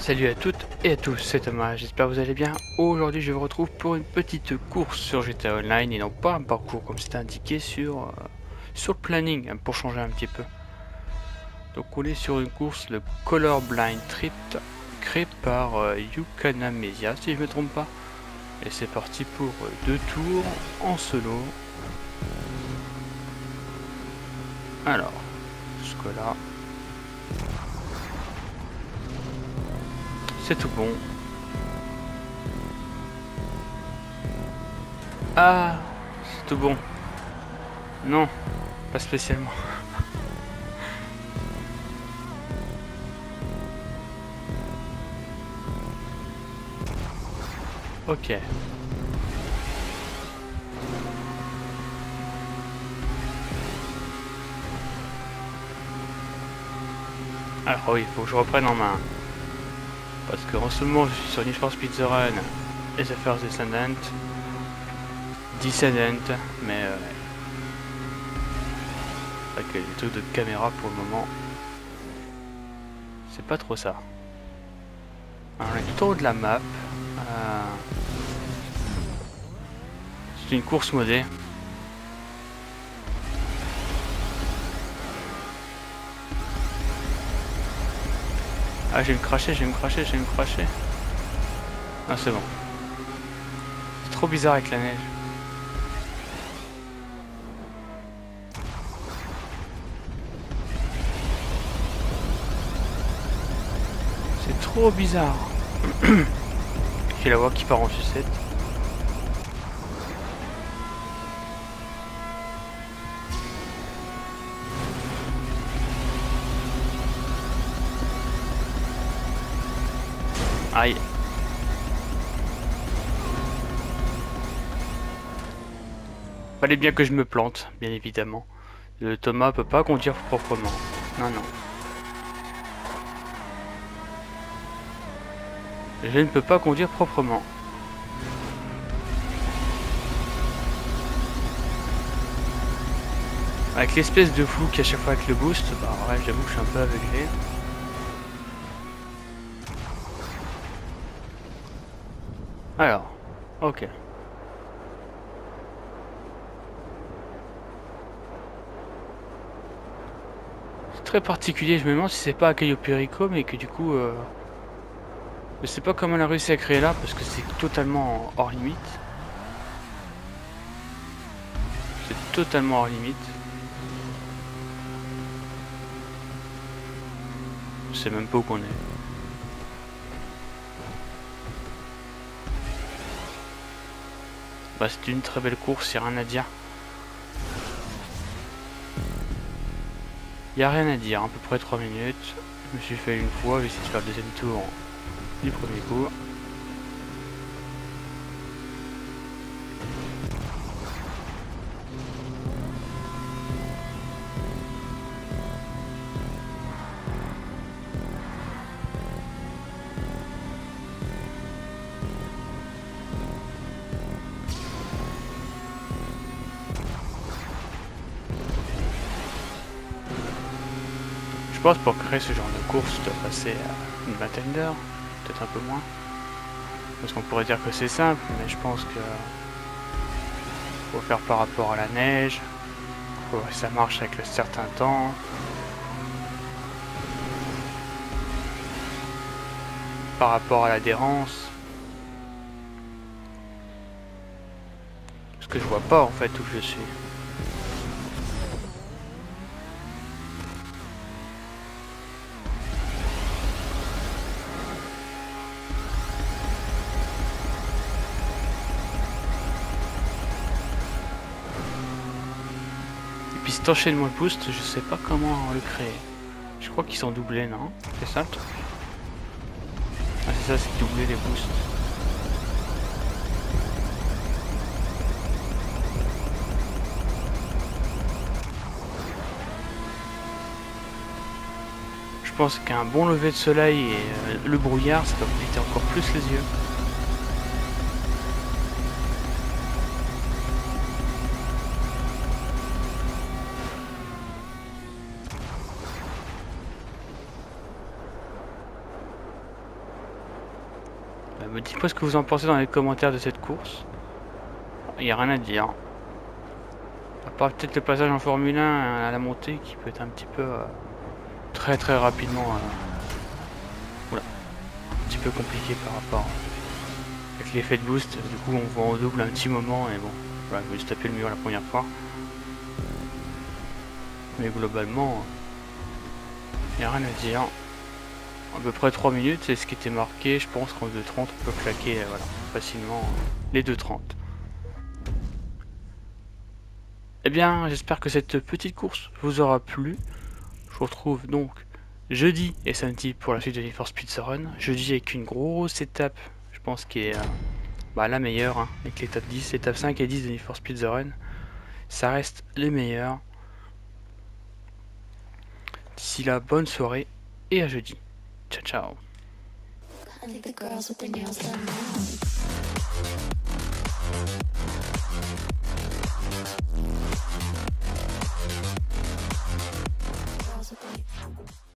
Salut à toutes et à tous, c'est Thomas, j'espère que vous allez bien. Aujourd'hui je vous retrouve pour une petite course sur GTA Online et non pas un parcours comme c'était indiqué sur le planning, hein, pour changer un petit peu. Donc on est sur une course, le Colorblind Trip, créé par Yukana Media si je me trompe pas. Et c'est parti pour 2 tours en solo. Alors, jusque là, c'est tout bon. Ah, c'est tout bon. Non, pas spécialement. Ok. Alors oui, il faut que je reprenne en main. Parce que en ce moment je suis sur Need for Speed The Run et The First Descendant. Mais avec les trucs de caméra pour le moment, c'est pas trop ça. Alors, on est tout en haut de la map. C'est une course modée. Ah, je vais me cracher, je vais me cracher, je vais me cracher. Ah, c'est bon. C'est trop bizarre avec la neige. C'est trop bizarre. J'ai la voix qui part en sucette. Aïe. Fallait bien que je me plante, bien évidemment. Le Thomas peut pas conduire proprement. Non, non. Je ne peux pas conduire proprement. Avec l'espèce de flou qu'il y a chaque fois avec le boost, bah ouais, j'avoue que je suis un peu aveuglé. Alors, ok. C'est très particulier, je me demande si c'est pas à Cayo Perico, mais que du coup... Je sais pas comment elle a réussi à créer là, parce que c'est totalement hors limite. C'est totalement hors limite. Je sais même pas où qu'on est. Bah c'est une très belle course, y'a rien à dire. Y'a rien à dire, à peu près 3 minutes. Je me suis fait une fois, j'ai essayé de faire le deuxième tour du premier coup. Je pense pour créer ce genre de course, tu dois passer à une vingtaine d'heures, peut-être un peu moins. Parce qu'on pourrait dire que c'est simple, mais je pense que faut faire par rapport à la neige, faut que ça marche avec le certain temps. Par rapport à l'adhérence. Parce que je vois pas en fait où je suis. Et puis cet enchaînement de boost, je sais pas comment le créer. Je crois qu'ils sont doublés, non? C'est ça le truc? Ah c'est ça, c'est doubler les boosts. Je pense qu'un bon lever de soleil et le brouillard, ça va vous péter encore plus les yeux. Dites-moi ce que vous en pensez dans les commentaires de cette course. Il n'y a rien à dire. À part peut-être le passage en Formule 1 à la montée qui peut être un petit peu très très rapidement oula, un petit peu compliqué par rapport avec l'effet de boost. Du coup on voit en double un petit moment et bon, voilà, je me suis tapé le mur la première fois. Mais globalement, il n'y a rien à dire. À peu près 3 minutes, c'est ce qui était marqué. Je pense qu'en 2.30 on peut claquer voilà, facilement les 2.30. Eh bien, j'espère que cette petite course vous aura plu. Je vous retrouve donc jeudi et samedi pour la suite de Need for Speed Run. Jeudi avec une grosse étape, je pense qui est la meilleure, hein, avec l'étape 10, l'étape 5 et 10 de Need for Speed Run. Ça reste les meilleurs. D'ici là, bonne soirée et à jeudi. Ciao ciao.